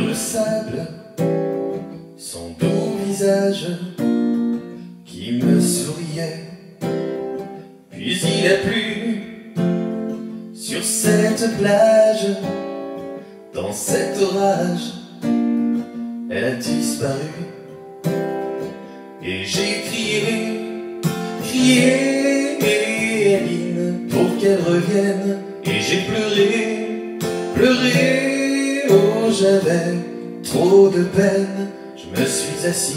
le sable, son doux visage qui me souriait. Puis il a plu sur cette plage, dans cet orage, elle a disparu. Et j'ai crié, crié, Aline, pour qu'elle revienne. Et j'ai pleuré, pleuré, oh j'avais trop de peine. Je me suis assis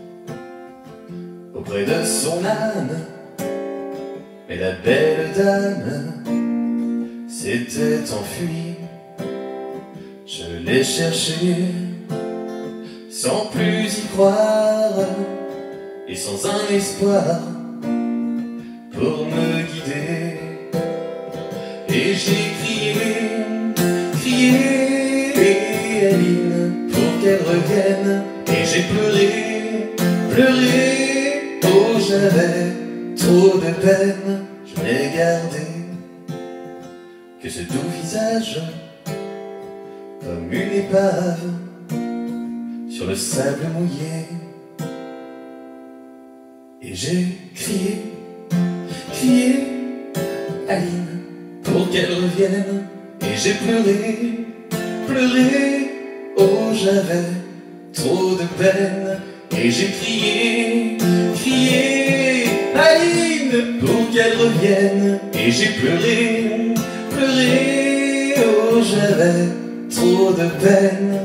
auprès de son âne, mais la belle dame s'était enfuie. Je l'ai cherchée sans plus y croire et sans un espoir pour me guider. Et j'ai crié, crié, Aline, pour qu'elle revienne. Et j'ai pleuré, pleuré, oh j'avais trop de peine. Je n'ai gardé que ce doux visage, comme une épave sur le sable mouillé. Et j'ai crié, crié, Aline, pour qu'elle revienne. Et j'ai pleuré, pleuré, oh j'avais trop de peine. Et j'ai crié, crié, Aline, pour qu'elle revienne. Et j'ai pleuré, pleuré, oh j'avais trop de peine.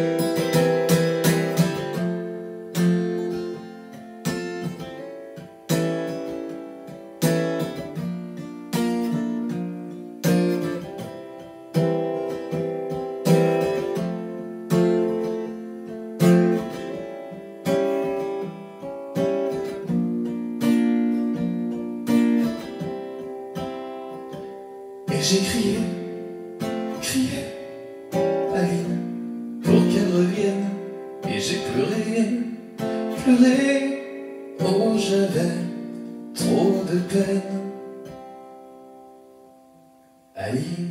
Et j'ai crié, crié, Aline, pour qu'elle revienne. Et j'ai pleuré, pleuré, oh j'avais trop de peine. Aline.